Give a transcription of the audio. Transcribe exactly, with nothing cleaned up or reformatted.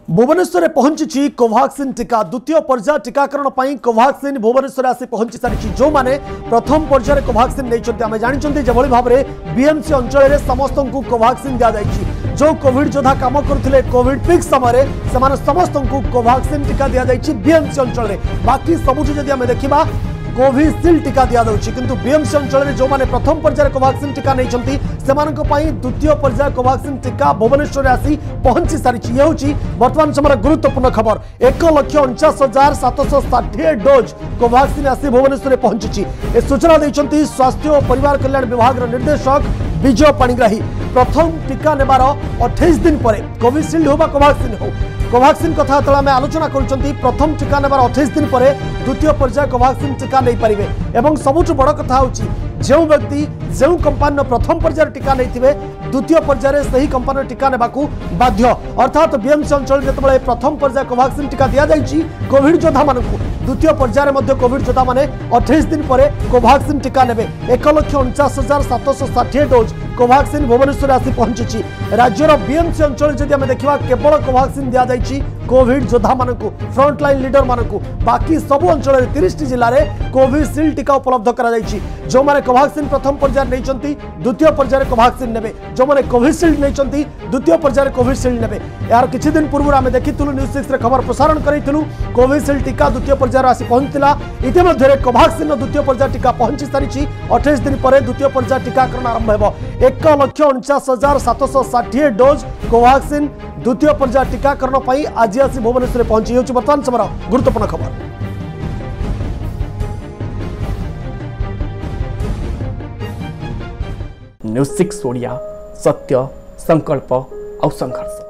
भुवनेश्वर में पहुंची कोवाक्सिन टीका द्वितीय पर्याय टीकाकरण पर कोवाक्सिन भुवनेश्वर आसी पहुंची सारी जो मैंने प्रथम पर्यायर कोवाक्सिन नहीं आम जानते जो भाव में बीएमसी अंचल में समस्त को कोवाक्सिन दि जाएगी। जो कोविड योद्धा काम करते कोविड पिक समय से समस्त को कोवाक्सिन टीका दि जाएगी बीएमसी अंचल में। बाकी सबुठ जदि आम देखा कोविशील्ड टीका दि जाऊँगी किंतु बीएमसी अंचल में जो मैंने प्रथम पर्यायर कोवाक्सिन टीका नहीं से द्वितीय पर्याय कोवाक्सिन टीका भुवनेश्वर आसी पहुंची सारी ये हूँ बर्तमान समय गुरुत्वपूर्ण खबर। एक लक्ष अणचाश हजार सातश षाठी डोज कोवाक्सिन आसी भुवनेश्वर में पहुंची। ए सूचना देते स्वास्थ्य और परिवार कल्याण विभाग निर्देशक विजय पाणिग्राही। प्रथम टीका नेबार अट्ठाईस दिन पर कोविशील्ड हो कोवाक्सिन हो कोवाक्सिन कथा जो आम आलोचना कर प्रथम टीका नेबार अट्ठाईस दिन पर द्वितीय पर्याय कोवाक्सिन टीका नहीं पारे एवं सबुठ बड़ कथा हूँ जो व्यक्ति जो कंपानी प्रथम पर्यायर टीका नहीं द्वितीय पर्यायर से ही कंपानी टीका नेबा बाध्य। अर्थात बीएमसी अंचल जिते प्रथम पर्याय कोवाक्सिन टीका दि जाएगी कोविड योद्धा मान द्वितीय पर्यायर कोविड योद्धा मैंने अट्ठाईस दिन पर कोवाक्सिन टीका ने एक लक्ष अणचाश हजार सातश षाठी डोज कोवाक्सिन भुवनेश्वर आसी पहुंची। राज्यर बीएमसी अंचल जदि आम देखा केवल कोवाक्सिन दि जाएगी कोविड योद्धा मान फ्रंटलाइन लीडर मान बाकी सबु अंचल तीस जिले में कोविशील्ड टीका उपलब्ध करा जो मैंने कोवाक्सिन प्रथम पर्यायर नहीं द्वितीय पर्यायर कोवाक्सिन ने जो मैंने कोविशील्ड नहीं द्वितीय पर्यायर कोविशील्ड ने यार किछि दिन पूर्व आम देखिलु न्यूज सिक्स खबर प्रसारण करूँ कोविशील्ड टीका द्वितीय पर्यायर आसी पहुंचला इतिमध्य कोवाक्सिन द्वितीय पर्यायर टीका पहुंची सारी अट्ठाईस दिन पर द्वितीय पर्यायर टीकाकरण आरंभ हो एक लक्ष अणचाश हजार सातश षाठी डोज कोवाक्सिन द्वितीय पर्यायर टीकाकरण पर आज आसी भुवनेश्वर पहुंची होची वर्तमान समय गुरुत्वपूर्ण खबर। न्यूज सिक्स ओडिया सत्य संकल्प और संघर्ष।